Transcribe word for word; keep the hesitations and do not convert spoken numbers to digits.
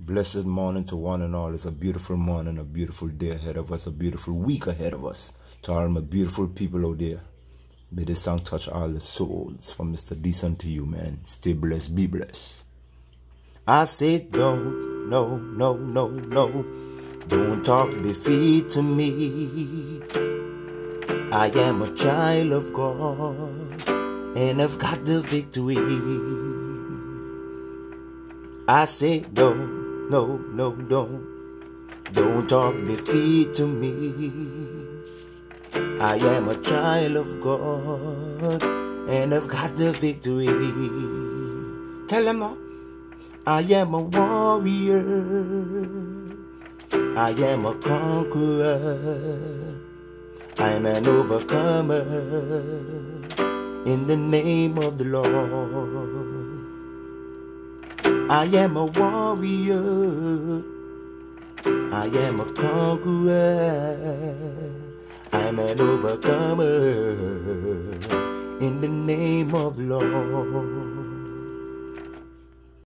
Blessed morning to one and all. It's a beautiful morning, a beautiful day ahead of us, a beautiful week ahead of us. To all my beautiful people out there, may this song touch all the souls. From Mister Decent to you, man. Stay blessed, be blessed. I say don't, no, no, no, no. Don't talk defeat to me. I am a child of God, and I've got the victory. I say don't. No, no, don't, don't talk defeat to me. I am a child of God, and I've got the victory. Tell them all, I am a warrior, I am a conqueror, I'm an overcomer, in the name of the Lord. I am a warrior, I am a conqueror, I'm an overcomer, in the name of the Lord.